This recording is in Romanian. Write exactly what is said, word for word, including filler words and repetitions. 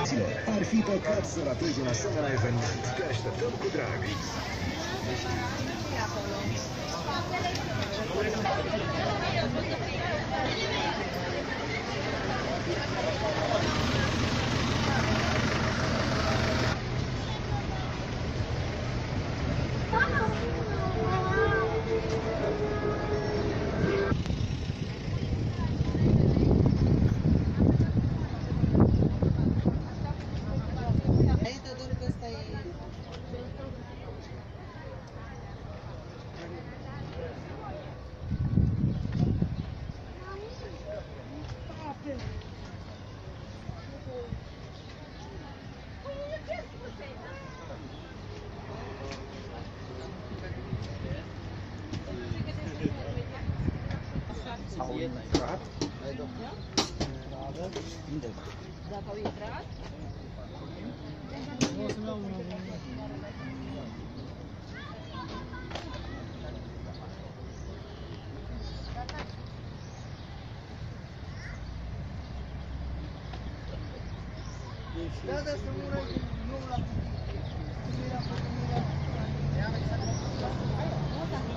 Ar fi păcat să ratezi un asemenea eveniment. Te așteptăm cu drag. Au intrat? Unde? Dacă au intrat? O să-mi iau una. Da, da, să mă nu la